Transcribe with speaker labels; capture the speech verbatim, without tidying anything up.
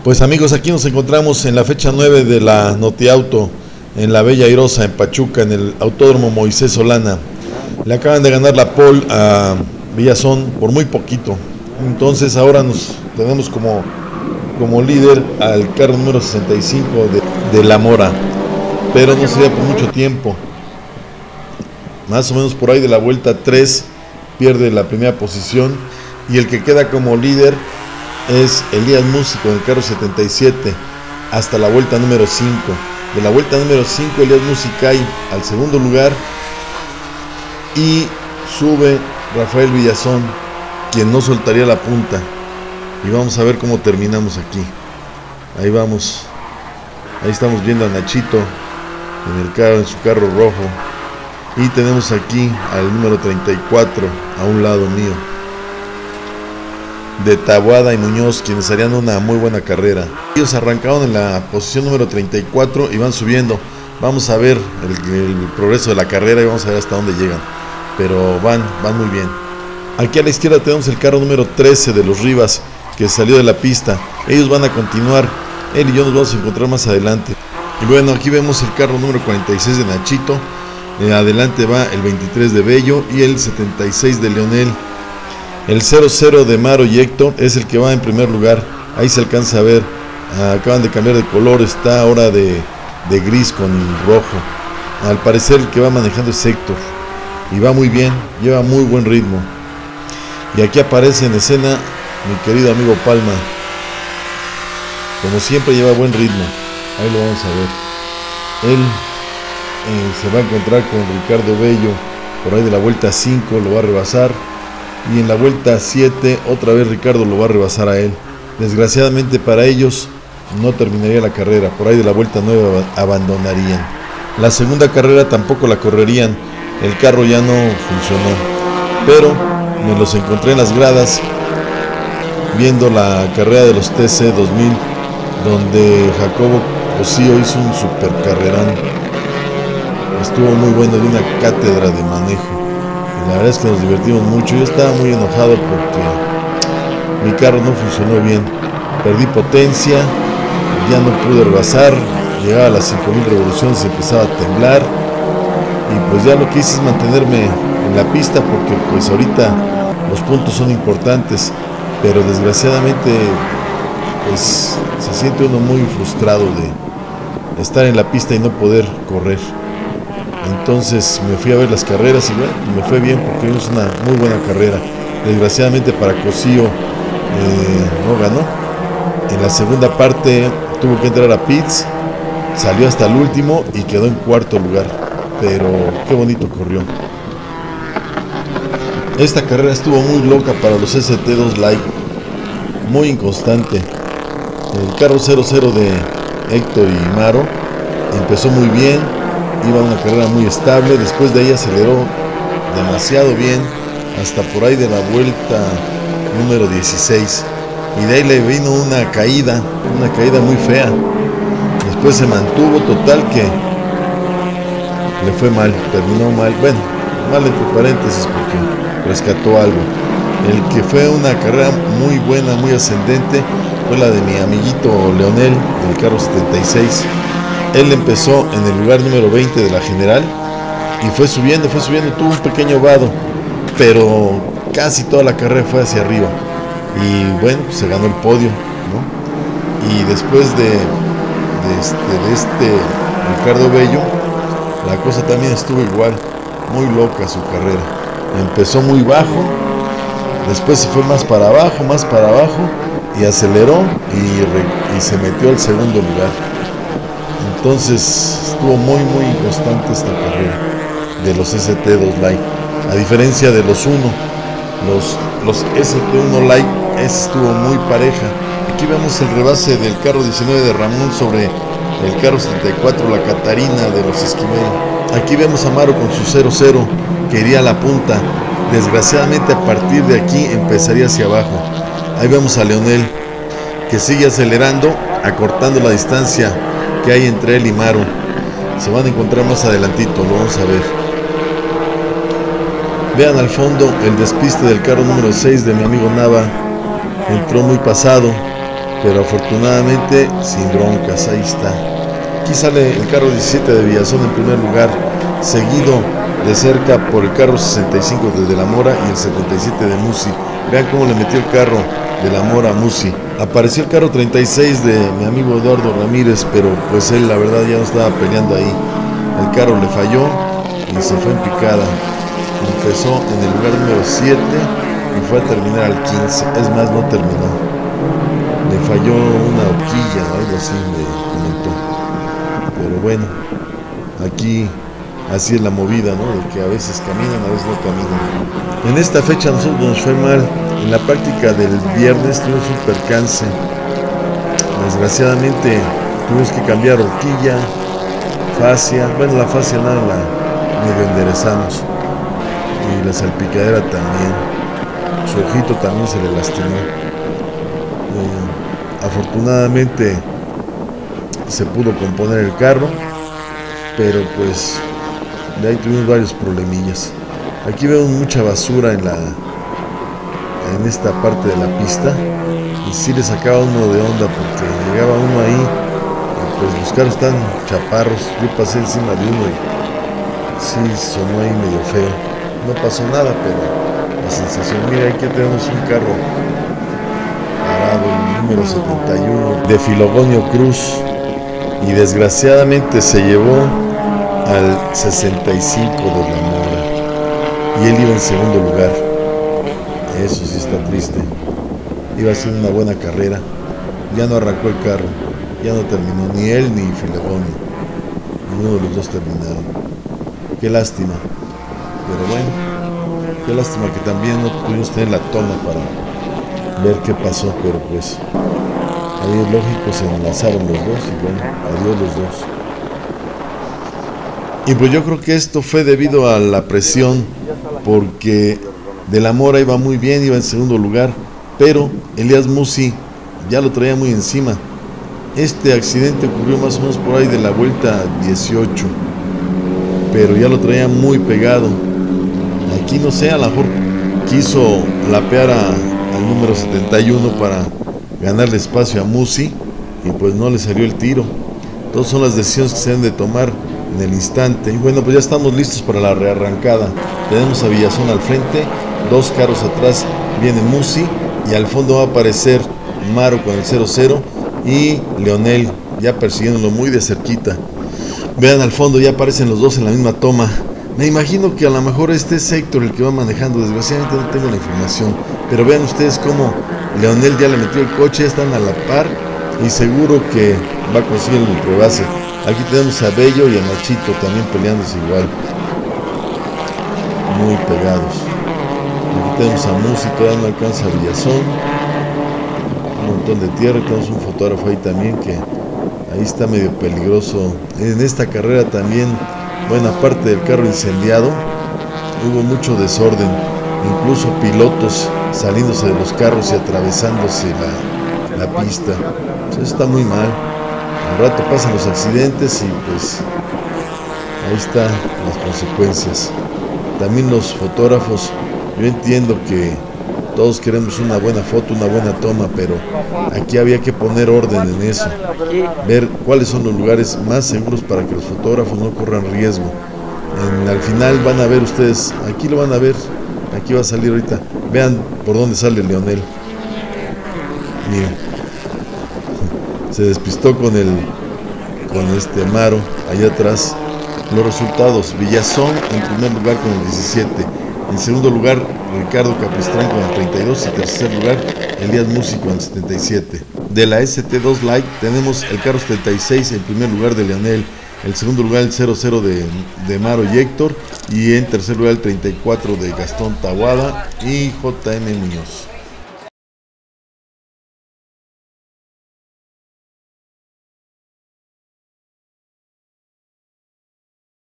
Speaker 1: Pues amigos, aquí nos encontramos en la fecha nueve de la Notiauto, en la Bella Airosa, en Pachuca, en el Autódromo Moisés Solana. Le acaban de ganar la pole a Villazón por muy poquito. Entonces ahora nos tenemos como, como líder al carro número sesenta y cinco de, de La Mora. Pero no sería por mucho tiempo. Más o menos por ahí de la vuelta tres pierde la primera posición. Y el que queda como líder es Elías Músico en el carro setenta y siete hasta la vuelta número cinco. De la vuelta número cinco Elías Músico cae al segundo lugar y sube Rafael Villazón, quien no soltaría la punta. Y vamos a ver cómo terminamos aquí. Ahí vamos. Ahí estamos viendo a Nachito en el carro, en su carro rojo. Y tenemos aquí al número treinta y cuatro a un lado mío, de Taboada y Muñoz, quienes harían una muy buena carrera. Ellos arrancaron en la posición número treinta y cuatro y van subiendo. Vamos a ver el, el progreso de la carrera y vamos a ver hasta dónde llegan. Pero van, van muy bien. Aquí a la izquierda tenemos el carro número trece de los Rivas, que salió de la pista. Ellos van a continuar. Él y yo nos vamos a encontrar más adelante. Y bueno, aquí vemos el carro número cuarenta y seis de Nachito. Eh, adelante va el veintitrés de Bello y el setenta y seis de Leonel. El cero cero de Maro y Héctor es el que va en primer lugar. Ahí se alcanza a ver. Ah, acaban de cambiar de color. Está ahora de, de gris con rojo. Al parecer el que va manejando es Héctor. Y va muy bien. Lleva muy buen ritmo. Y aquí aparece en escena mi querido amigo Palma. Como siempre lleva buen ritmo. Ahí lo vamos a ver. Él eh, se va a encontrar con Ricardo Bello. Por ahí de la vuelta cinco lo va a rebasar. Y en la vuelta siete otra vez Ricardo lo va a rebasar a él. Desgraciadamente para ellos no terminaría la carrera. Por ahí de la vuelta nueve abandonarían. La segunda carrera tampoco la correrían. El carro ya no funcionó. Pero me los encontré en las gradas viendo la carrera de los T C dos mil, donde Jacobo Cosío hizo un super carrerón. Estuvo muy bueno, de una cátedra de manejo. La verdad es que nos divertimos mucho. Yo estaba muy enojado porque mi carro no funcionó bien. Perdí potencia, ya no pude rebasar. Llegaba a las cinco mil revoluciones y empezaba a temblar. Y pues ya lo que hice es mantenerme en la pista, porque pues ahorita los puntos son importantes. Pero desgraciadamente pues se siente uno muy frustrado de estar en la pista y no poder correr. Entonces me fui a ver las carreras y bueno, me fue bien porque vimos una muy buena carrera. Desgraciadamente para Cosío eh, no ganó. En la segunda parte tuvo que entrar a pits, salió hasta el último y quedó en cuarto lugar. Pero qué bonito corrió. Esta carrera estuvo muy loca para los S T dos Light, muy inconstante. El carro cero cero de Héctor y Maro empezó muy bien. Iba una carrera muy estable, después de ahí aceleró demasiado bien, hasta por ahí de la vuelta número dieciséis, y de ahí le vino una caída, una caída muy fea. Después se mantuvo, total que le fue mal, terminó mal, bueno, mal entre paréntesis porque rescató algo. El que fue una carrera muy buena, muy ascendente, fue la de mi amiguito Leonel, del carro setenta y seis. Él empezó en el lugar número veinte de la general y fue subiendo, fue subiendo, tuvo un pequeño vado, pero casi toda la carrera fue hacia arriba. Y bueno, pues se ganó el podio, ¿no? Y después de, de, este, de este Ricardo Bello, la cosa también estuvo igual, muy loca su carrera. Empezó muy bajo, después se fue más para abajo, más para abajo, y aceleró y, re, y se metió al segundo lugar. Entonces estuvo muy muy inconstante esta carrera de los S T dos Light, a diferencia de los uno, los, los S T uno Light estuvo muy pareja. Aquí vemos el rebase del carro diecinueve de Ramón sobre el carro setenta y cuatro, la Catarina de los Esquivel. Aquí vemos a Maro con su cero cero que iría a la punta. Desgraciadamente a partir de aquí empezaría hacia abajo. Ahí vemos a Leonel que sigue acelerando, acortando la distancia que hay entre él y Maro. Se van a encontrar más adelantito, lo vamos a ver. Vean al fondo el despiste del carro número seis de mi amigo Nava. Entró muy pasado pero afortunadamente sin broncas. Ahí está. Aquí sale el carro diecisiete de Villazón en primer lugar, seguido de cerca por el carro sesenta y cinco de De la Mora y el setenta y siete de Musi. Vean cómo le metió el carro de La Mora a Musi. Apareció el carro treinta y seis de mi amigo Eduardo Ramírez, pero pues él la verdad ya no estaba peleando ahí. El carro le falló y se fue en picada. Empezó en el lugar número siete y fue a terminar al quince. Es más, no terminó. Le falló una horquilla, algo así me comentó. Pero bueno, aquí así es la movida, ¿no? De que a veces caminan, a veces no caminan. En esta fecha nosotros nos fue mal. En la práctica del viernes tuvimos un percance. Desgraciadamente tuvimos que cambiar horquilla, fascia. Bueno, la fascia nada, la medio enderezamos. Y la salpicadera también. Su ojito también se le lastimó. Eh, afortunadamente se pudo componer el carro, pero pues de ahí tuvimos varios problemillas. Aquí veo mucha basura en la en esta parte de la pista y sí le sacaba uno de onda porque llegaba uno ahí y pues los carros están chaparros. Yo pasé encima de uno y sí sonó ahí medio feo. No pasó nada, pero la sensación, mira, aquí tenemos un carro parado, el número setenta y uno de Filogonio Cruz, y desgraciadamente se llevó al sesenta y cinco de La Mora y él iba en segundo lugar. Eso sí está triste. Iba haciendo una buena carrera, ya no arrancó el carro, ya no terminó, ni él ni Filogonio, ninguno de los dos terminaron. Qué lástima, pero bueno, qué lástima que también no pudimos tener la toma para ver qué pasó, pero pues ahí es lógico, se enlazaron los dos y bueno, adiós los dos. Y pues yo creo que esto fue debido a la presión, porque De la Mora iba muy bien, iba en segundo lugar, pero Elías Musi ya lo traía muy encima. Este accidente ocurrió más o menos por ahí de la vuelta dieciocho, pero ya lo traía muy pegado. Aquí no sé, a lo mejor quiso lapear a, al número setenta y uno para ganarle espacio a Musi y pues no le salió el tiro. Todas son las decisiones que se deben de tomar en el instante. Y bueno, pues ya estamos listos para la rearrancada. Tenemos a Villazón al frente, dos carros atrás viene Musi y al fondo va a aparecer Maro con el cero cero y Leonel ya persiguiéndolo muy de cerquita. Vean al fondo, ya aparecen los dos en la misma toma. Me imagino que a lo mejor este es Héctor el que va manejando, desgraciadamente no tengo la información, pero vean ustedes cómo Leonel ya le metió el coche, están a la par y seguro que va a conseguir el rebase. Aquí tenemos a Bello y a Nachito también peleándose igual, muy pegados. Aquí tenemos a Musi, todavía no alcanza a Villazón, un montón de tierra. Tenemos un fotógrafo ahí también que ahí está medio peligroso. En esta carrera también buena parte del carro incendiado, hubo mucho desorden, incluso pilotos saliéndose de los carros y atravesándose la, la pista. Eso está muy mal. Al rato pasan los accidentes y pues ahí están las consecuencias. También los fotógrafos, yo entiendo que todos queremos una buena foto, una buena toma, pero aquí había que poner orden en eso, ver cuáles son los lugares más seguros para que los fotógrafos no corran riesgo. En, al final van a ver ustedes, aquí lo van a ver, aquí va a salir ahorita, vean por dónde sale Leonel. Miren, se despistó con el con este Maro allá atrás. Los resultados: Villazón en primer lugar con el diecisiete, en segundo lugar Ricardo Capistrán con el treinta y dos y tercer lugar Elías Musi con el setenta y siete. De la S T dos Light tenemos el carro setenta y seis en primer lugar de Leonel, el segundo lugar el cero cero de, de Maro y Héctor, y en tercer lugar el treinta y cuatro de Gastón Tahuada y J M Muñoz.